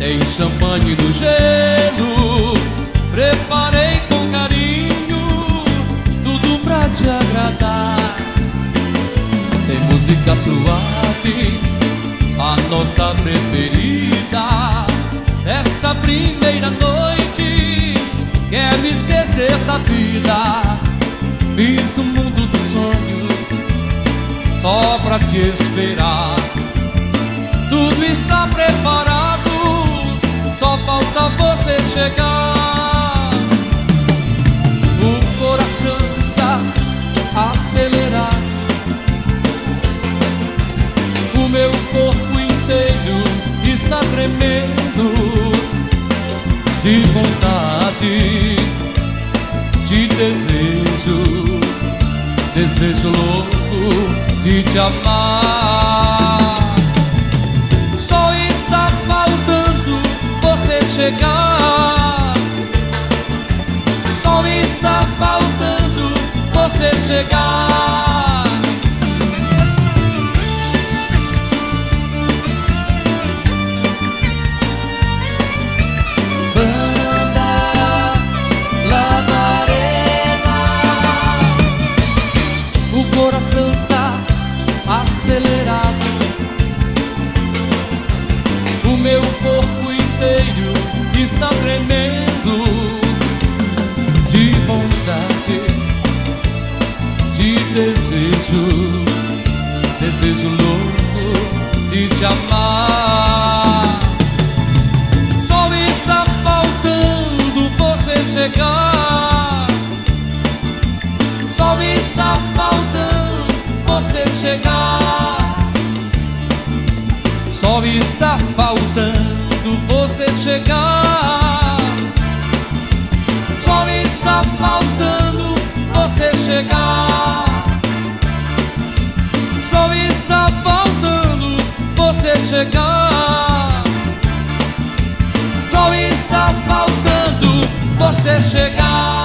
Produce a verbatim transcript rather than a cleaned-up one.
Tem champanhe no gelo, preparei com carinho, tudo pra te agradar. Tem música suave, a nossa preferida. Esta primeira noite quero esquecer da vida. Fiz um mundo dos sonhos só pra te esperar. Tudo está preparado, só falta você chegar. O coração está acelerado, o meu corpo inteiro está tremendo de vontade, de desejo, desejo louco de te amar. Só está faltando você chegar. Só está faltando você chegar. Banda Lavareda. O coração está acelerado, o meu corpo inteiro está tremendo de vontade, de desejo, desejo louco de te amar. Só está faltando você chegar. Só está faltando você chegar. Só está faltando você chegar. Só está faltando você chegar. Só está faltando você chegar. Só está faltando você chegar.